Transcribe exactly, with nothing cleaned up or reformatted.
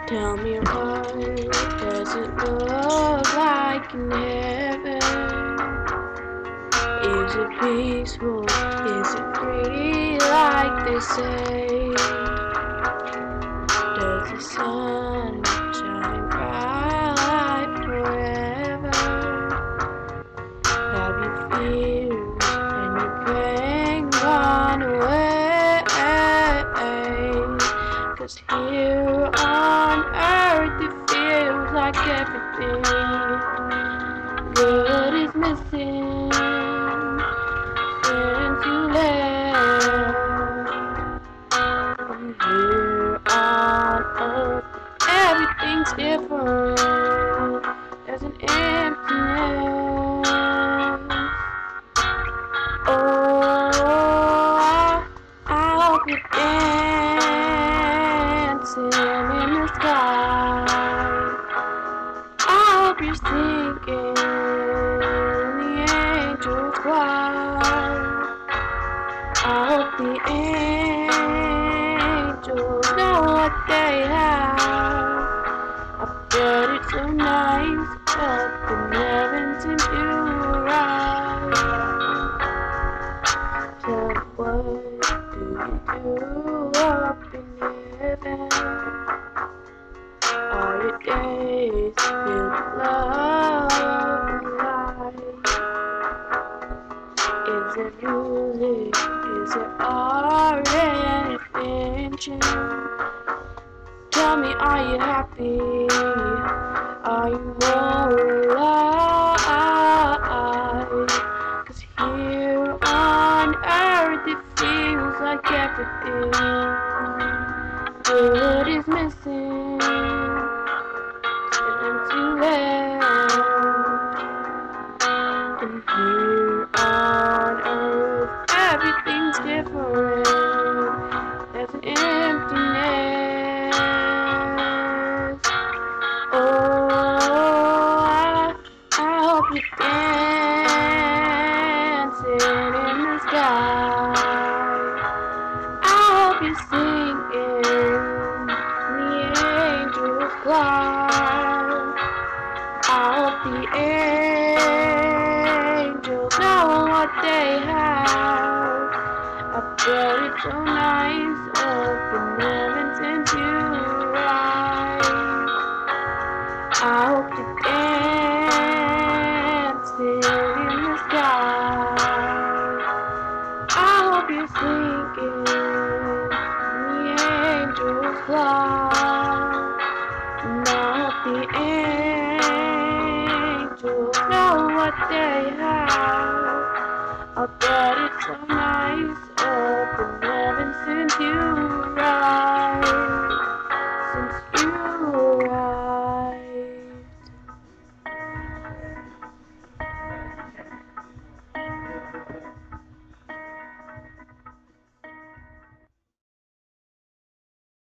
Tell me, what does it look like in heaven? Is it peaceful? Is it free like they say? Does the sun shine bright forever? Have you fears and your pain gone away? 'Cause here on earth it feels like everything good is missing since you left. From here on earth everything's different. There's an emptiness. Oh, I hope you're dancing in the sky. I hope you're singing the angels' choir. I hope the angels know what they have. I bet it's so nice up in heaven to do right. So what do you do up in heaven? Are your days filled with love and light? Is there music? Is there art and adventure? Tell me, are you happy? Are you more alive? 'Cause here on earth it feels like everything good is missing since you left. And here on earth everything's different. There's an emptiness. Oh, I, I hope you're dancing in the sky. I hope you're singing the angels' choir. I hope the angels know what they have. I bet it's so nice up in heaven since you arrived. I hope you're dancing in the sky. I hope you're singing the angels' choir. And I hope the angels know what they have. I bet it's so